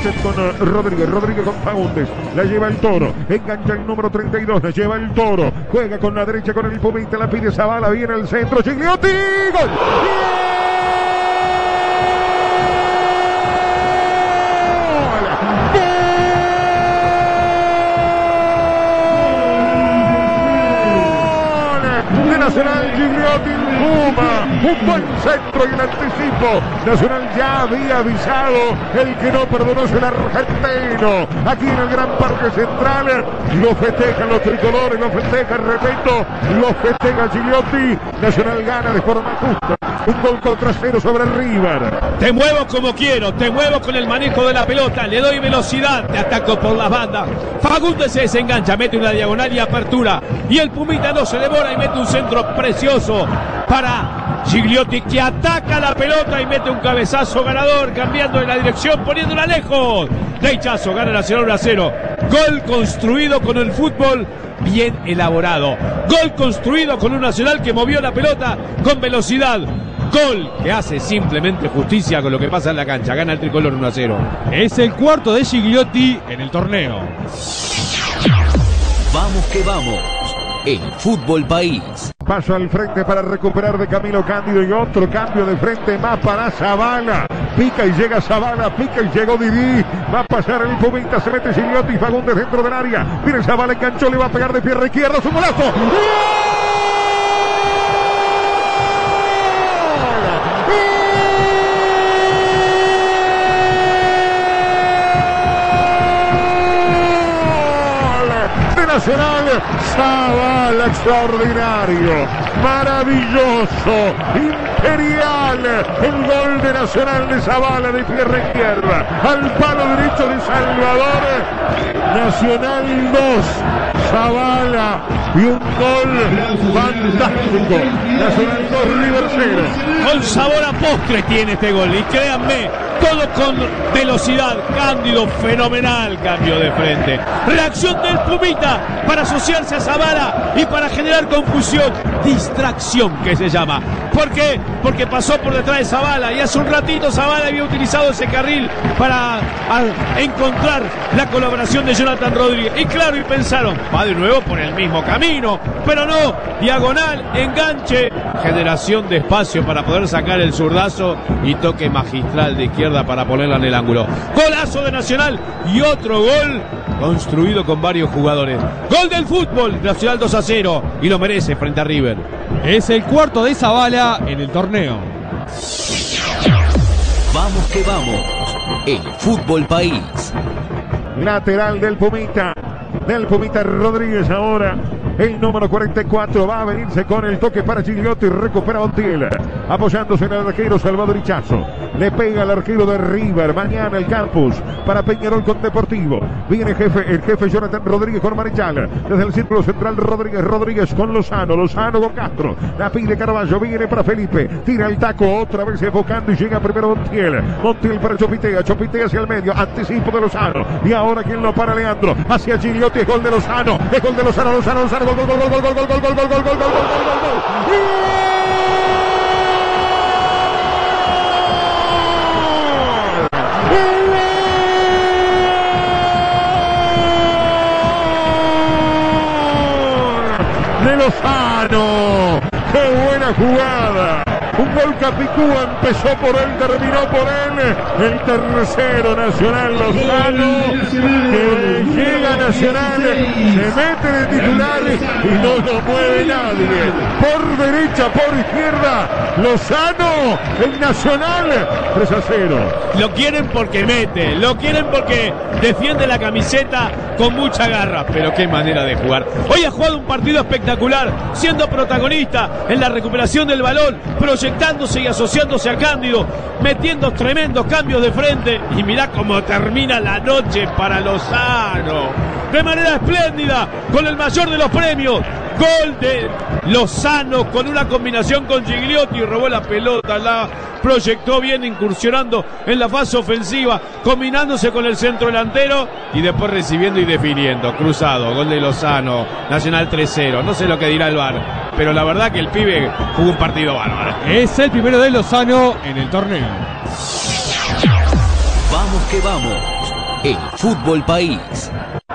Sánchez con Rodríguez, Rodríguez con Faúndez, la lleva el Toro, engancha el número 32, la lleva el Toro, juega con la derecha con el Pumita, la pide Zabala, viene el centro, Gigliotti, ¡gol! Nacional, Gigliotti Puma, un buen centro y el anticipo. Nacional ya había avisado, el que no perdonó es el argentino. Aquí en el Gran Parque Central lo festejan los tricolores, lo festeja, repito, lo festeja Gigliotti. Nacional gana de forma justa. Un gol contra cero sobre River. Te muevo como quiero, te muevo con el manejo de la pelota, le doy velocidad, te ataco por las bandas. Fagundes se desengancha, mete una diagonal y apertura. Y el Pumita no se demora y mete un centro precioso para Gigliotti, que ataca la pelota y mete un cabezazo ganador, cambiando de la dirección, poniéndola lejos. Derechazo, gana Nacional 1-0. Gol construido con el fútbol bien elaborado. Gol construido con un Nacional que movió la pelota con velocidad. Gol que hace simplemente justicia con lo que pasa en la cancha. Gana el tricolor 1-0. Es el cuarto de Gigliotti en el torneo. Vamos que vamos. En Fútbol País. Paso al frente para recuperar de Camilo Cándido y otro cambio de frente más para Zabala. Pica y llega Zabala, pica y llegó Didi. Va a pasar el Pumita, se mete Gigliotti y Fagundes dentro del área. Viene Zabala, enganchó, le va a pegar de pierna izquierda, su golazo. ¡Gol! Nacional, Zabala, extraordinario, maravilloso, imperial, el gol de Nacional de Zabala de pierna izquierda, al palo derecho de Salvador. Nacional 2, Zabala y un gol fantástico. Nacional 2, River 0. Con sabor a postre tiene este gol y créanme, todo con velocidad. Cándido, fenomenal cambio de frente. Reacción del Pumita para asociarse a Zabala y para generar confusión, distracción que se llama. ¿Por qué? Porque pasó por detrás de Zabala y hace un ratito Zabala había utilizado ese carril para encontrar la colaboración de Jonathan Rodríguez. Y claro, y pensaron, va de nuevo por el mismo camino, pero no, diagonal, enganche, generación de espacio para poder sacar el zurdazo y toque magistral de izquierda para ponerla en el ángulo. Golazo de Nacional y otro gol construido con varios jugadores. Gol del fútbol, Nacional 2-0 y lo merece frente a River. Es el cuarto de Zabala en el torneo. Vamos que vamos. En Fútbol País. Lateral del Pumita Rodríguez ahora. El número 44 va a venirse con el toque para Gigliotti. Recupera Montiel, apoyándose en el arquero Salvador Ichazo. Le pega al arquero de River. Mañana el campus para Peñarol con Deportivo. Viene el jefe Jonathan Rodríguez con Marechal. Desde el círculo central Rodríguez con Lozano con Castro. La pide Carballo, viene para Felipe. Tira el taco, otra vez enfocando y llega primero Montiel para Chopitea hacia el medio. Anticipo de Lozano. Y ahora quien lo para, Leandro. Hacia Gigliotti, es gol de Lozano. Es gol de Lozano. Gol. De Lozano, qué buena jugada. Un gol Capicúa, empezó por él, terminó por él. El tercero Nacional Lozano, que llega Nacional, se mete de titular y no lo mueve nadie. Por derecha, por izquierda, Lozano, el Nacional, 3-0. Lo quieren porque mete, lo quieren porque defiende la camiseta con mucha garra, pero qué manera de jugar. Hoy ha jugado un partido espectacular, siendo protagonista en la recuperación del balón, proyectándose y asociándose a Cándido, metiendo tremendos cambios de frente. Y mirá cómo termina la noche para Lozano, de manera espléndida, con el mayor de los premios. Gol de Lozano con una combinación con Gigliotti, robó la pelota, la proyectó bien, incursionando en la fase ofensiva, combinándose con el centro delantero y después recibiendo y definiendo. Cruzado, gol de Lozano, Nacional 3-0. No sé lo que dirá el VAR, pero la verdad que el pibe jugó un partido bárbaro. Es el primero de Lozano en el torneo. Vamos que vamos. El Fútbol País.